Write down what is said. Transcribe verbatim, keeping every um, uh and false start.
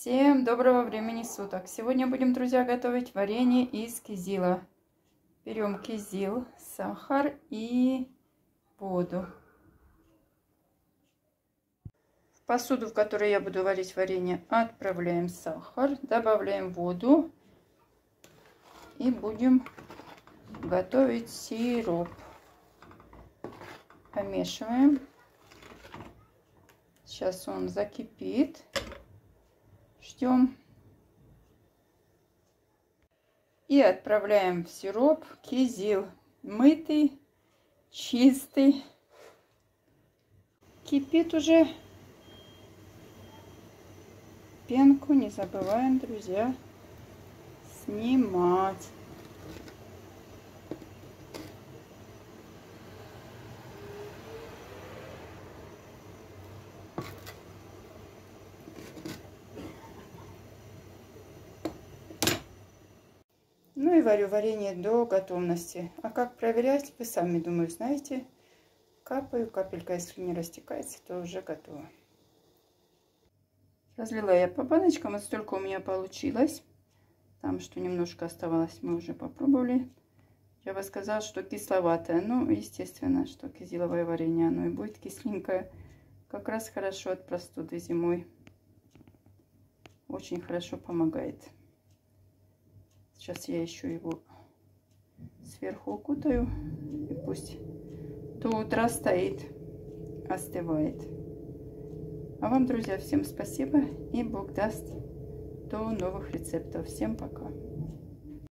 Всем доброго времени суток! Сегодня будем, друзья, готовить варенье из кизила. Берем кизил, сахар и воду. В посуду, в которой я буду варить варенье, отправляем сахар, добавляем воду и будем готовить сироп. Помешиваем. Сейчас он закипит. Ждем. И отправляем в сироп кизил. Мытый, чистый. Кипит уже. Пенку не забываем, друзья, снимать. Ну и варю варенье до готовности. А как проверять, вы сами, думаю, знаете. Капаю, капелька, если не растекается, то уже готово. Разлила я по баночкам, вот столько у меня получилось. Там, что немножко оставалось, мы уже попробовали. Я бы сказала, что кисловатое. Ну, естественно, что кизиловое варенье, оно и будет кисленькое. Как раз хорошо от простуды зимой. Очень хорошо помогает. Сейчас я еще его сверху укутаю. И пусть до утра стоит, остывает. А вам, друзья, всем спасибо. И Бог даст, до новых рецептов. Всем пока.